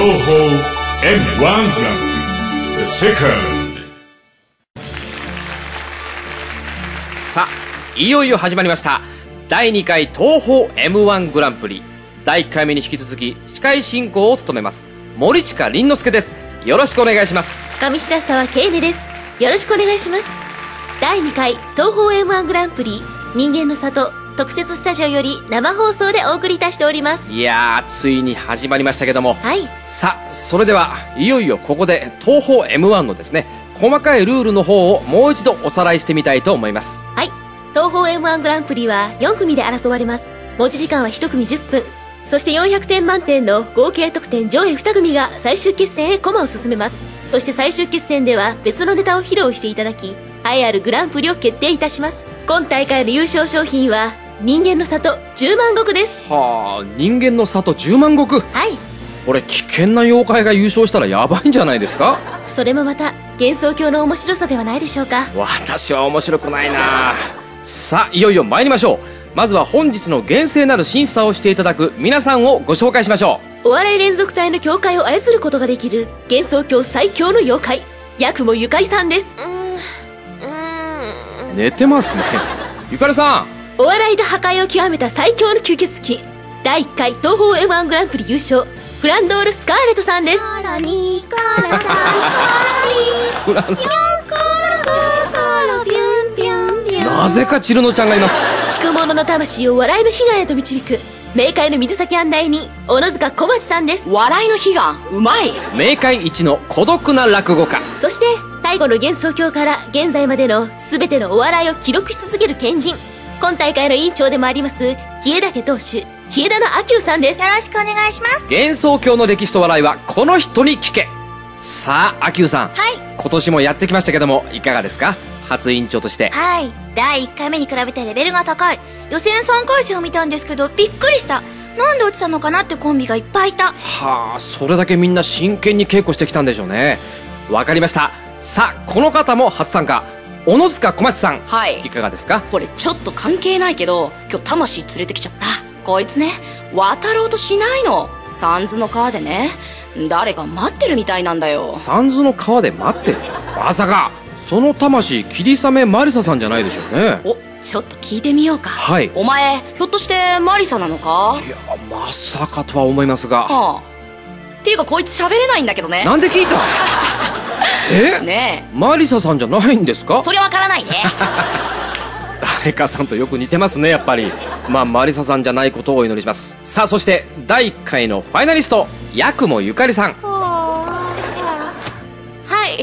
東宝 M1 グランプリ The Second。 さあ、いよいよ始まりました第2回東宝 M1 グランプリ。第1回目に引き続き司会進行を務めます森近凛之介です。よろしくお願いします。 上白沢慶音です。よろしくお願いします。第2回東宝 M1 グランプリ人間の里特設スタジオより生放送でお送りいたしております。 いやー、ついに始まりましたけども、 はい。 さあ、それではいよいよここで東宝 M1 のですね、細かいルールの方をもう一度おさらいしてみたいと思います。 はい。東宝 M1 グランプリは4組で争われます。持ち時間は1組10分。そして400点満点の合計得点上位2組が最終決戦へ駒を進めます。そして最終決戦では別のネタを披露していただき、栄えあるグランプリを決定いたします。今大会の優勝賞品は人間の里10万石です。 はあ、人間の里10万石。 はい。 これ危険な妖怪が優勝したらやばいんじゃないですか。 それもまた幻想郷の面白さではないでしょうか。 私は面白くないな。さあ、いよいよ参りましょう。まずは本日の厳正なる審査をしていただく皆さんをご紹介しましょお笑い連続隊の境界を操ることができる幻想郷最強の妖怪、八雲ゆかりさんです。 う。寝てますね。ゆかりさん。 お笑いで破壊を極めた最強の吸血鬼、第1回東宝 M1 グランプリ優勝フランドール・スカーレットさんです。 フランス。なぜかチルノちゃんがいます。 聞く者の魂を笑いの悲願へと導く冥界の水先案内人、小野塚小町さんです。 笑いの悲願うまい。 冥界一の孤独な落語家。 そして最後の幻想郷から現在までの全てのお笑いを記録し続ける賢人、今大会の委員長でもあります日枝家当主日枝の阿久さんです。 よろしくお願いします。 幻想郷の歴史と笑いはこの人に聞け。さあ、阿久さん、 はい。 今年もやってきましたけども、いかがですか、初委員長として。 はい。第1回目に比べてレベルが高い。予選3回戦を見たんですけどびっくりした。なんで落ちたのかなってコンビがいっぱいいた。 はあ、それだけみんな真剣に稽古してきたんでしょうね。わかりました。さあ、この方も初参加、小野塚小町さん、 はい、 いかがですか。 これちょっと関係ないけど今日魂連れてきちゃった。こいつね、渡ろうとしないの。三途の川でね、誰か待ってるみたいなんだよ。 三途の川で待ってる。まさかその魂霧雨マリサさんじゃないでしょうね。 お、ちょっと聞いてみようか。 はい。 お前ひょっとしてマリサなのか。 いや、まさかとは思いますが。 はあ、っていうかこいつ喋れないんだけどね。 なんで聞いたねえ、マリサさんじゃないんですか。 それわからないね。 誰かさんとよく似てますね、やっぱり。まあ、マリサさんじゃないことをお祈りします。さあ、そして第1回のファイナリスト、八雲ゆかりさん。 はい。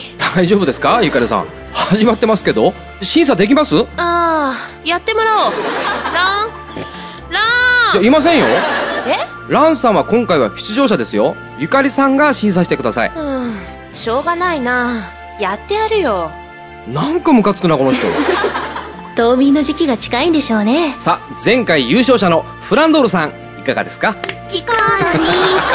大丈夫ですか、ゆかりさん。始まってますけど審査できます。 やってもらおう。 いや、いませんよ。 え、 ランさんは今回は出場者ですよ。ゆかりさんが審査してください。 しょうがないな。やってやるよ。 なんかムカつくな、この人。 冬眠の時期が近いんでしょうね。 さあ、前回優勝者のフランドールさん、いかがですか。 チコロ2コロ3コロ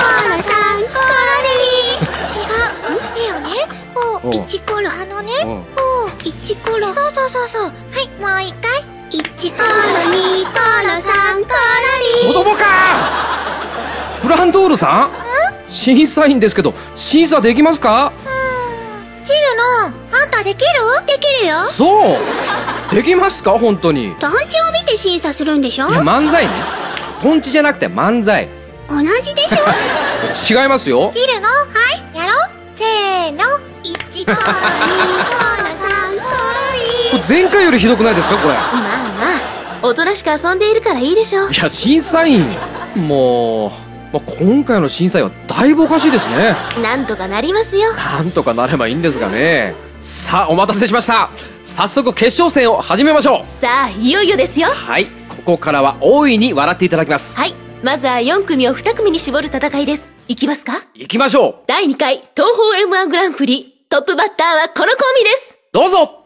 リ違う。だよね。 おう 1コロ1コロ。そう。はい、もう一回。1コロ2コロ3コロリ。 子供か。フランドールさん、審査員ですけど審査できますか。 チルノ、あんたできる？できるよ。 そうできますか、本当に。 団地を見て審査するんでしょ。 いや、漫才ね。トンチじゃなくて漫才。 同じでしょ。 違いますよ。 チルノ、はい、やろう。せーの。1コロ2コロ3コロリ。 前回よりひどくないですか、これ。 まあおとなしく遊んでいるからいいでしょう。 いや、審査員もう、今回の審査員はだいぶおかしいですね。 なんとかなりますよ。 なんとかなればいいんですがね。さあ、お待たせしました。早速決勝戦を始めましょう。 さあ、いよいよですよ。 はい、ここからは大いに笑っていただきます。 はい、まずは4組を2組に絞る戦いです。いきますか。 行きましょう。 第2回東宝 M1 グランプリトップバッターはこのコンビです。 どうぞ。